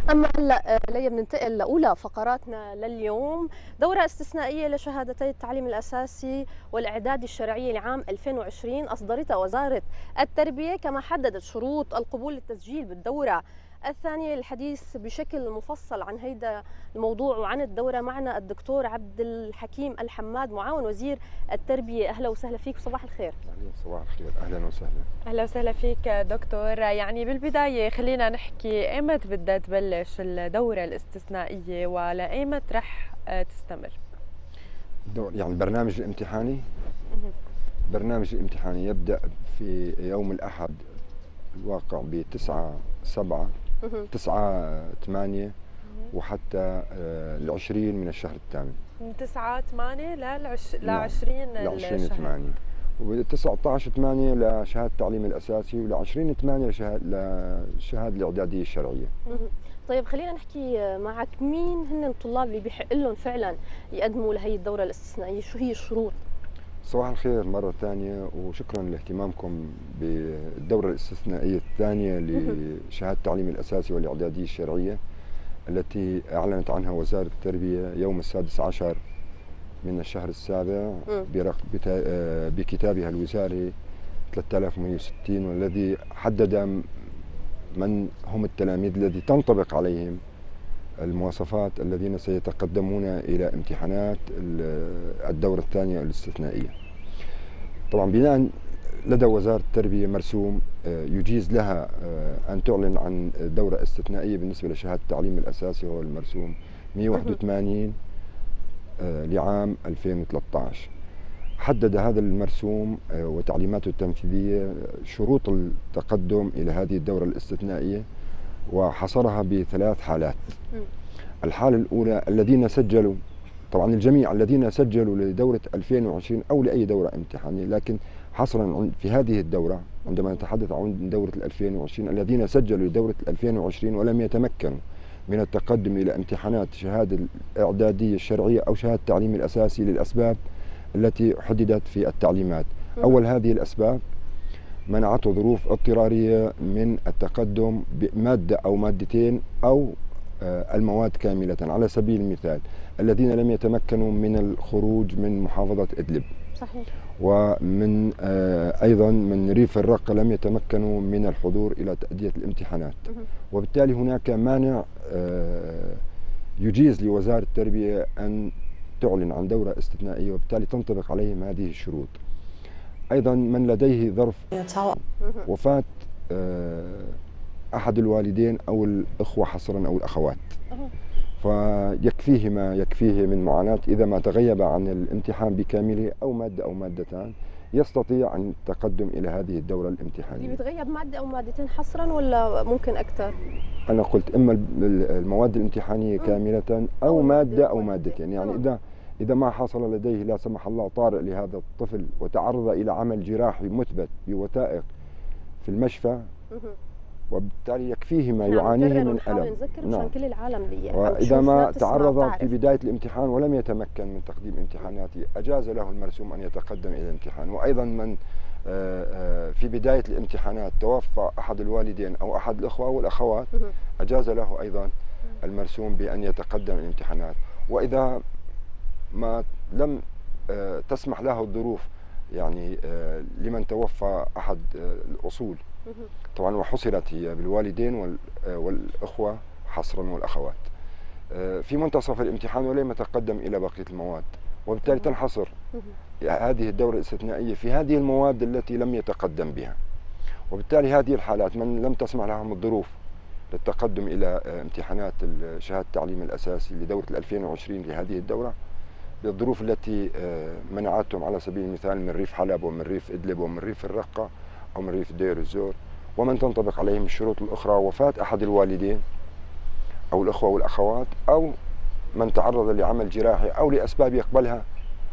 أما هلا ليا بننتقل لأولى فقراتنا لليوم. دورة استثنائية لشهادتي التعليم الأساسي والإعدادي الشرعي لعام 2020 أصدرتها وزارة التربية، كما حددت شروط القبول للتسجيل بالدورة الثانية. الحديث بشكل مفصل عن هيدا الموضوع وعن الدورة معنا الدكتور عبد الحكيم الحماد، معاون وزير التربية. أهلا وسهلا فيك، صباح الخير. صباح الخير، اهلا وسهلا. اهلا وسهلا فيك دكتور. يعني بالبدايه خلينا نحكي ايمت بدها تبلش الدوره الاستثنائيه ولايمت رح تستمر؟ يعني البرنامج الامتحاني يبدأ في يوم الأحد الواقع ب 9/7 9/8 وحتى ال20 من الشهر الثامن، من 9/8 ل 20 الشهر، و19/8 لشهادة التعليم الأساسي، و20/8 لشهادة الإعدادية الشرعية. طيب خلينا نحكي معك، مين هن الطلاب اللي بيحق لهم فعلا يقدموا لهي الدورة الاستثنائية؟ شو هي الشروط؟ صباح الخير مرة ثانية، وشكرا لاهتمامكم بالدورة الاستثنائية الثانية لشهادة التعليم الأساسي والإعدادية الشرعية التي أعلنت عنها وزارة التربية يوم 16 من الشهر السابع بكتابها الوزاري 3160، والذي حدد من هم التلاميذ الذي تنطبق عليهم المواصفات الذين سيتقدمون إلى امتحانات الدورة الثانية الاستثنائية. طبعا بناء لدى وزارة التربية مرسوم يجيز لها أن تعلن عن دورة استثنائية بالنسبة لشهادة التعليم الأساسي، هو المرسوم 181 لعام 2013. حدد هذا المرسوم وتعليماته التنفيذية شروط التقدم إلى هذه الدورة الاستثنائية، وحصرها ب3 حالات. الحالة الأولى الذين سجلوا، طبعا الجميع الذين سجلوا لدورة 2020 أو لأي دورة امتحانية، لكن حصرا في هذه الدورة عندما نتحدث عن دورة 2020 الذين سجلوا لدورة 2020 ولم يتمكنوا من التقدم إلى امتحانات شهادة الإعدادية الشرعية أو شهادة التعليم الأساسي للأسباب التي حددت في التعليمات. أول هذه الأسباب منعته ظروف اضطرارية من التقدم بمادة أو مادتين أو المواد كاملة. على سبيل المثال الذين لم يتمكنوا من الخروج من محافظة إدلب، صحيح، ومن أيضا من ريف الرقة لم يتمكنوا من الحضور إلى تأدية الامتحانات. وبالتالي هناك مانع يجيز لوزارة التربية أن تعلن عن دورة استثنائية، وبالتالي تنطبق عليهم هذه الشروط. أيضا من لديه ظرف وفاة أحد الوالدين أو الأخوة حصرا أو الأخوات، فيكفيه ما يكفيه من معاناة إذا ما تغيب عن الامتحان بكامله أو مادة أو مادتان يستطيع أن التقدم إلى هذه الدورة الامتحانية. اللي بتغيب مادة أو مادتين حصرا ولا ممكن أكثر؟ أنا قلت إما المواد الامتحانية كاملة أو مادة أو مادتين. يعني إذا ما حصل لديه لا سمح الله طارئ لهذا الطفل وتعرض إلى عمل جراحي مثبت بوثائق في المشفى، وبالتالي يكفيه ما يعانيه من ألم. نذكر مشان كل العالم اللي وإذا ما تعرض في بداية الامتحان ولم يتمكن من تقديم امتحاناته أجاز له المرسوم أن يتقدم إلى الامتحان. وأيضا من في بداية الامتحانات توفى أحد الوالدين أو أحد الأخوة أو الأخوات أجاز له أيضا المرسوم بأن يتقدم الامتحانات. وإذا ما لم تسمح له الظروف، يعني لمن توفى أحد الأصول طبعا وحصرت هي بالوالدين والأخوة حصرا والأخوات في منتصف الامتحان ولم يتقدم إلى بقية المواد، وبالتالي تنحصر هذه الدورة الاستثنائية في هذه المواد التي لم يتقدم بها. وبالتالي هذه الحالات من لم تسمح لهم الظروف للتقدم إلى امتحانات شهادة التعليم الأساسي لدورة 2020 لهذه الدورة بالظروف التي منعتهم، على سبيل المثال من ريف حلب ومن ريف إدلب ومن ريف الرقة أو من ريف دير الزور، ومن تنطبق عليهم الشروط الأخرى وفاة أحد الوالدين أو الأخوة والأخوات أو من تعرض لعمل جراحي أو لأسباب يقبلها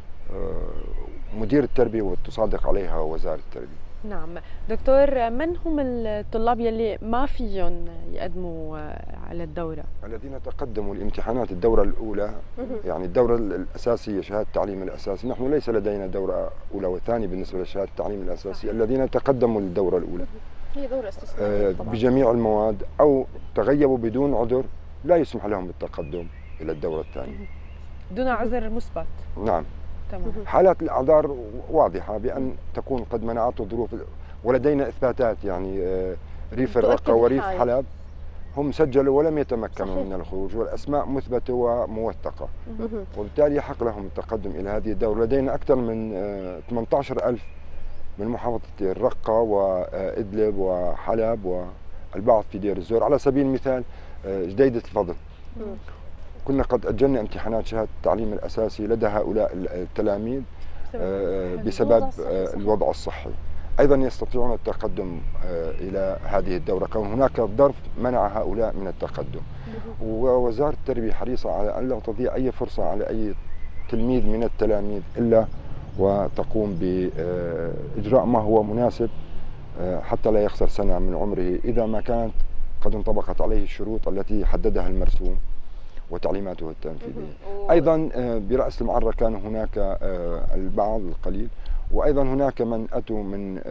مدير التربية وتصادق عليها وزارة التربية. نعم دكتور، من هم الطلاب يلي ما فيهم يقدموا على الدورة؟ الذين تقدموا لامتحانات الدورة الأولى، يعني الدورة الأساسية شهادة التعليم الأساسي. نحن ليس لدينا دورة أولى وثانية بالنسبة لشهادة التعليم الأساسي. الذين تقدموا للدورة الأولى هي دورة استثنائية بجميع المواد أو تغيبوا بدون عذر لا يسمح لهم بالتقدم إلى الدورة الثانية دون عذر مثبت. نعم. تمام. حالات الأعذار واضحة بأن تكون قد منعته ظروف، ولدينا إثباتات يعني ريف الرقة وريف حلب هم سجلوا ولم يتمكنوا من الخروج، والأسماء مثبتة وموثقة، وبالتالي حق لهم التقدم إلى هذه الدورة. لدينا أكثر من 18,000 من محافظة الرقة وإدلب وحلب والبعض في دير الزور. على سبيل المثال جديدة الفضل كنا قد أجلنا امتحانات شهادة التعليم الأساسي لدى هؤلاء التلاميذ بسبب الوضع الصحي. أيضا يستطيعون التقدم إلى هذه الدورة، كون هناك ظرف منع هؤلاء من التقدم. ووزارة التربية حريصة على أن لا تضيع أي فرصة على أي تلميذ من التلاميذ إلا وتقوم بإجراء ما هو مناسب حتى لا يخسر سنة من عمره إذا ما كانت قد انطبقت عليه الشروط التي حددها المرسوم وتعليماته التنفيذية. أيضا برأس المعرة كان هناك البعض القليل، وأيضا هناك من أتوا من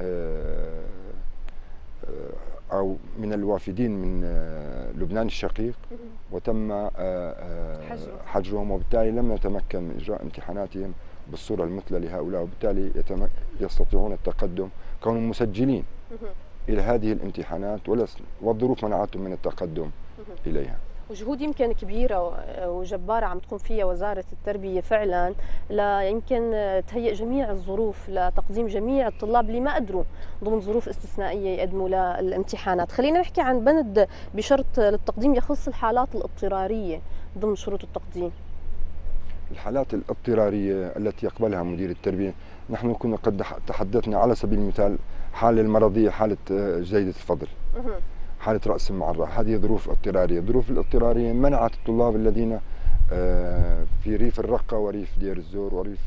أو من الوافدين من لبنان الشقيق وتم حجرهم، وبالتالي لم نتمكن من إجراء امتحاناتهم بالصورة المثلى لهؤلاء، وبالتالي يستطيعون التقدم كونهم مسجلين إلى هذه الامتحانات والظروف منعتهم من التقدم إليها. وجهود يمكن كبيرة وجبارة عم تقوم فيها وزارة التربية فعلا يمكن تهيئ جميع الظروف لتقديم جميع الطلاب اللي ما قدروا ضمن ظروف استثنائية يقدموا للامتحانات. خلينا نحكي عن بند بشرط للتقديم يخص الحالات الاضطرارية ضمن شروط التقديم. الحالات الاضطرارية التي يقبلها مدير التربية، نحن كنا قد تحدثنا على سبيل المثال حالة المرضية، حالة جيدة الفضل، حالة رأس المعرة، هذه ظروف اضطرارية. الظروف الاضطرارية منعت الطلاب الذين في ريف الرقة وريف دير الزور وريف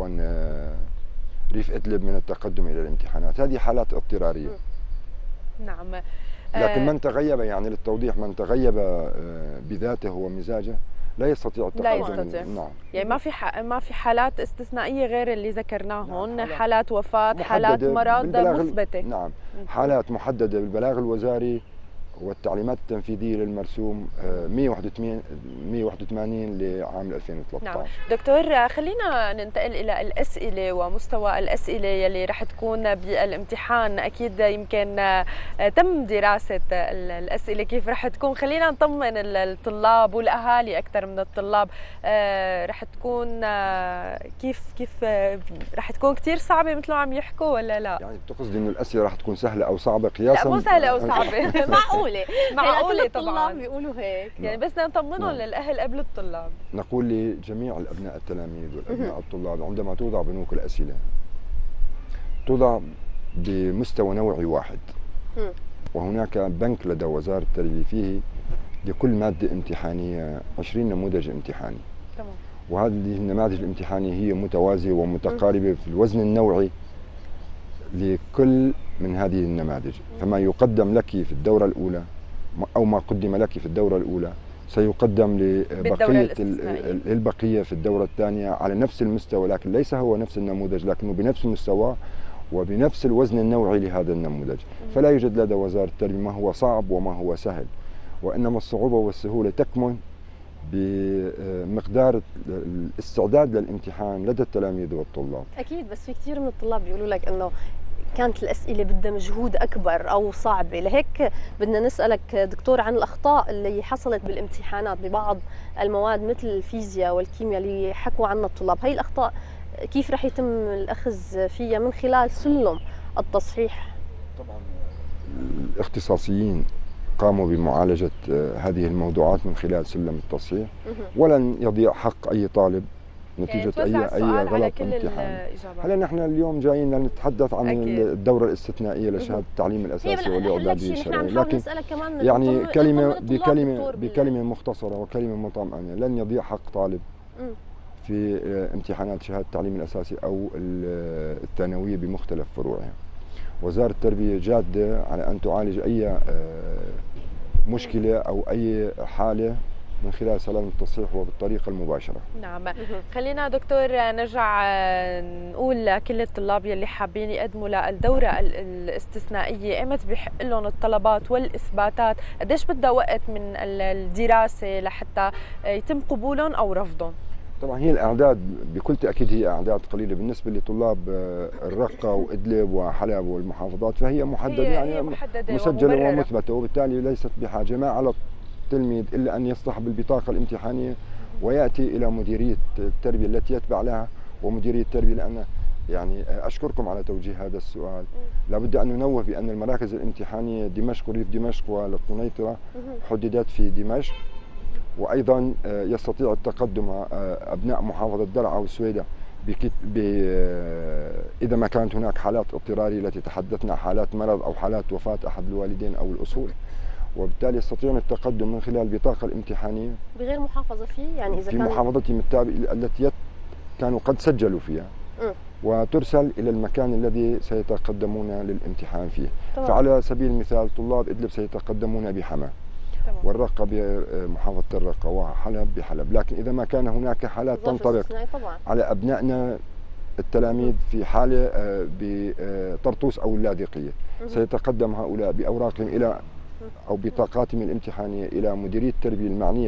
ريف إدلب من التقدم إلى الامتحانات. هذه حالات اضطرارية. نعم. لكن من تغيب، يعني للتوضيح، من تغيب بذاته ومزاجه لا يستطيع التقدم. لا يستطيع. نعم. يعني ما في حالات استثنائية غير اللي ذكرناهن. نعم. حالات وفاة، حالات مرض مثبتة. نعم. حالات محددة بالبلاغ الوزاري والتعليمات التنفيذية للمرسوم 181 لعام 2013. نعم. دكتور، خلينا ننتقل إلى الأسئلة ومستوى الأسئلة يلي رح تكون بالامتحان. أكيد يمكن تم دراسة الأسئلة كيف رح تكون. خلينا نطمن الطلاب والأهالي أكثر من الطلاب. رح تكون كيف رح تكون كثير صعبة مثل ما عم يحكوا ولا لا؟ يعني بتقصدي إنه الأسئلة رح تكون سهلة أو صعبة قياسا؟ لا، مو سهلة أو صعبة. معقولة طبعا. بيقولوا هيك يعني بس نطمنهم للأهل قبل الطلاب. نقول لجميع الأبناء التلاميذ والأبناء الطلاب عندما توضع بنوك الأسئلة توضع بمستوى نوعي واحد، وهناك بنك لدى وزارة التربية فيه لكل مادة امتحانية 20 نموذج امتحاني. تمام. وهذه النماذج الامتحانية هي متوازية ومتقاربة في الوزن النوعي لكل من هذه النماذج. فما يقدم لك في الدورة الأولى أو ما قدم لك في الدورة الأولى سيقدم للبقية في الدورة الثانية على نفس المستوى، لكن ليس هو نفس النموذج، لكنه بنفس المستوى وبنفس الوزن النوعي لهذا النموذج. فلا يوجد لدى وزارة التربية ما هو صعب وما هو سهل، وإنما الصعوبة والسهولة تكمن بمقدار الاستعداد للامتحان لدى التلاميذ والطلاب. أكيد، بس في كثير من الطلاب بيقولوا لك إنه كانت الأسئلة بدها مجهود أكبر أو صعبة. لهيك بدنا نسألك دكتور عن الأخطاء اللي حصلت بالامتحانات ببعض المواد مثل الفيزياء والكيمياء اللي حكوا عنها الطلاب. هاي الأخطاء كيف رح يتم الأخذ فيها من خلال سلم التصحيح؟ طبعا الاختصاصيين قاموا بمعالجة هذه الموضوعات من خلال سلم التصحيح، ولن يضيع حق أي طالب نتيجة أي غلط امتحان. هلا نحن اليوم جايين نتحدث عن الدورة الاستثنائية لشهادة التعليم الأساسي والإعدادي الشرعي، لكن يعني بكلمة مختصرة وكلمة مطمئنة لن يضيع حق طالب في امتحانات شهادة التعليم الأساسي أو الثانوية بمختلف فروعها. وزارة التربية جادة على أن تعالج أي مشكلة أو أي حالة من خلال سلام التصحيح وبالطريقة المباشرة. نعم. خلينا دكتور نرجع نقول لكل الطلاب يلي حابين يقدموا للدورة الاستثنائية، ايمت بيحق لهم الطلبات والإثباتات؟ قديش بدها وقت من الدراسة لحتى يتم قبولهم أو رفضهم؟ طبعا هي الأعداد بكل تأكيد هي أعداد قليلة بالنسبة لطلاب الرقة وإدلب وحلب والمحافظات، فهي محددة يعني مسجلة ومثبتة، وبالتالي ليست بحاجة ما على التلميذ إلا أن يصطحب البطاقة الامتحانية ويأتي إلى مديرية التربية التي يتبع لها ومديرية التربية. لأن يعني أشكركم على توجيه هذا السؤال. لابد أن ننوه بأن المراكز الامتحانية دمشق وريف دمشق والقنيطرة حددت في دمشق، وأيضا يستطيع التقدم أبناء محافظة درعا والسويدة إذا ما كانت هناك حالات اضطرارية التي تحدثنا، حالات مرض أو حالات وفاة أحد الوالدين أو الأصول، وبالتالي يستطيعون التقدم من خلال البطاقة الامتحانية بغير محافظة فيه، يعني إذا في كان محافظتهم التابعة التي كانوا قد سجلوا فيها وترسل إلى المكان الذي سيتقدمون للامتحان فيه. طبعا. فعلى سبيل المثال طلاب إدلب سيتقدمون بحما، والرقة بمحافظة الرقة، وحلب بحلب. لكن إذا ما كان هناك حالات تنطبق على أبنائنا التلاميذ في حالة بطرطوس أو اللاذقية، سيتقدم هؤلاء بأوراقهم إلى أو بطاقاتهم الامتحانية إلى مديرية التربية المعنية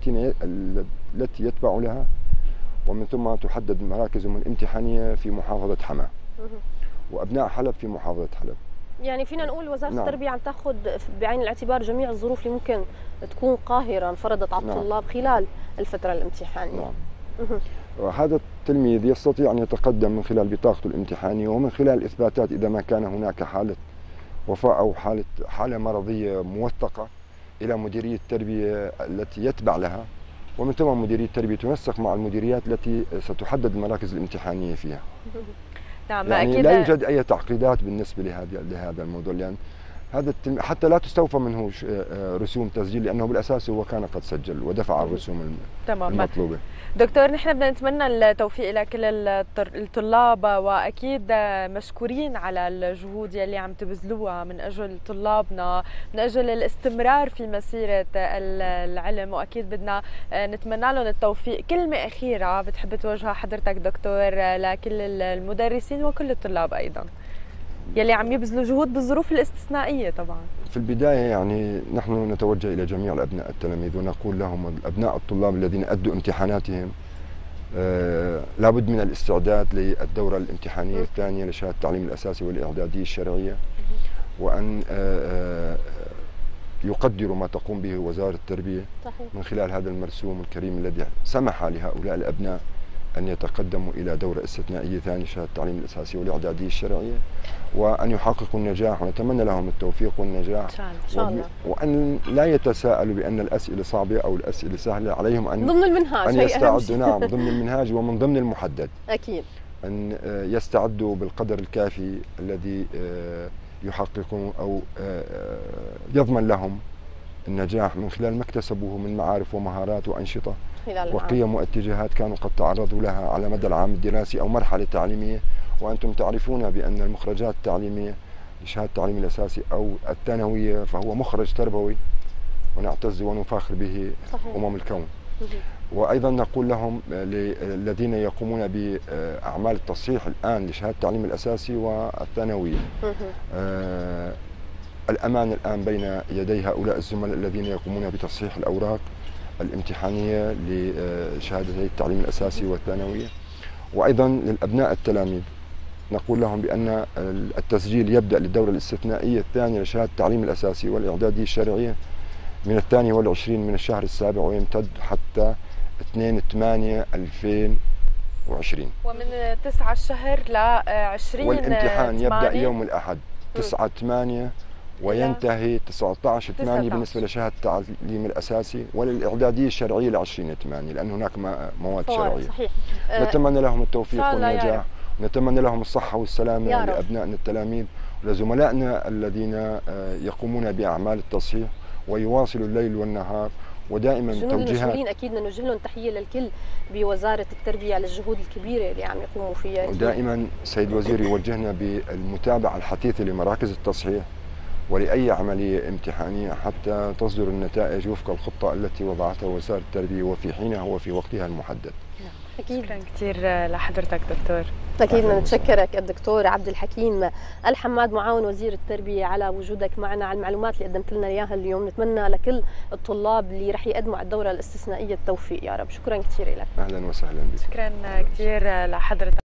التي يتبع لها، ومن ثم تحدد مراكزهم الامتحانية في محافظة حما، وأبناء حلب في محافظة حلب. يعني فينا نقول وزارة التربية عم تاخذ بعين الاعتبار جميع الظروف اللي ممكن تكون قاهرة انفرضت على الطلاب خلال الفترة الامتحانية. هذا التلميذ يستطيع أن يتقدم من خلال بطاقته الامتحانية ومن خلال الإثباتات إذا ما كان هناك حالة وفاة أو حالة مرضية موثقة إلى مديرية التربية التي يتبع لها، ومن ثم مديرية التربية تنسق مع المديريات التي ستحدد المراكز الامتحانية فيها. نعم. يعني أكيد لا يوجد أي تعقيدات بالنسبة لهذا الموضوع، لأن هذا حتى لا تستوفى منه رسوم تسجيل، لأنه بالأساس هو كان قد سجل ودفع الرسوم المطلوبة. دكتور، نحن بدنا نتمنى التوفيق لكل الطلاب، واكيد مشكورين على الجهود يلي عم تبذلوها من اجل طلابنا، من اجل الاستمرار في مسيره العلم، واكيد بدنا نتمنى لهم التوفيق. كلمه اخيره بتحب توجهها حضرتك دكتور لكل المدرسين وكل الطلاب ايضا يلي عم يبذلوا جهود بالظروف الاستثنائيه؟ طبعا في البدايه يعني نحن نتوجه الى جميع الابناء التلاميذ ونقول لهم الابناء الطلاب الذين ادوا امتحاناتهم لابد من الاستعداد للدوره الامتحانيه الثانيه لشهاده التعليم الاساسي والاعداديه الشرعيه، وان يقدروا ما تقوم به وزاره التربيه من خلال هذا المرسوم الكريم الذي سمح لهؤلاء الابناء أن يتقدموا إلى دورة استثنائية ثانية شهادة التعليم الأساسي والإعدادية الشرعية، وأن يحققوا النجاح، ونتمنى لهم التوفيق والنجاح إن شاء الله. وأن لا يتساءلوا بأن الأسئلة صعبة أو الأسئلة سهلة، عليهم أن ضمن المنهاج أن يستعدوا نعم ضمن المنهاج ومن ضمن المحدد أكيد، أن يستعدوا بالقدر الكافي الذي يحققون أو يضمن لهم النجاح من خلال ما اكتسبوه من معارف ومهارات وأنشطة وقيم واتجاهات كانوا قد تعرضوا لها على مدى العام الدراسي أو مرحلة تعليمية. وأنتم تعرفون بأن المخرجات التعليمية لشهادة التعليم الأساسي أو الثانوية فهو مخرج تربوي ونعتز ونفاخر به أمم الكون. وأيضا نقول لهم الذين يقومون بأعمال التصحيح الآن لشهادة التعليم الأساسي والثانوية، الأمان الآن بين يدي هؤلاء الزملاء الذين يقومون بتصحيح الأوراق الامتحانية لشهادتي التعليم الأساسي والثانوية. وأيضا للأبناء التلاميذ نقول لهم بأن التسجيل يبدأ للدورة الاستثنائية الثانية لشهادة التعليم الأساسي والإعدادية الشرعية من 22 من الشهر السابع ويمتد حتى 2/8/2020، ومن 9 الشهر ل 20 والامتحان يبدأ يوم الأحد 9/8 وينتهي 19/8 بالنسبة لشهادة التعليم الأساسي، وللإعدادية الشرعية ل 20/8 لأن هناك مواد شرعية. صحيح. نتمنى لهم التوفيق والنجاح، ونتمنى لهم الصحة والسلامة لأبنائنا التلاميذ ولزملائنا الذين يقومون بأعمال التصحيح ويواصلوا الليل والنهار، ودائما توجيهات المسؤولين اكيد نوجه لهم تحيه للكل بوزاره التربيه على الجهود الكبيره اللي عم يقوموا فيها. ودائما سيد وزير يوجهنا بالمتابعه الحثيثه لمراكز التصحيح ولأي عملية امتحانية حتى تصدر النتائج وفق الخطة التي وضعتها وزارة التربية وفي حينها وفي وقتها المحدد. أكيد. شكرا كثير لحضرتك دكتور. أكيد نتشكرك الدكتور عبد الحكيم الحماد معاون وزير التربية على وجودك معنا، على المعلومات اللي قدمت لنا إياها اليوم. نتمنى لكل الطلاب اللي رح يقدموا على الدورة الاستثنائية التوفيق يا رب. شكرا كثير لك. أهلا وسهلا بك. شكرا كثير لحضرتك.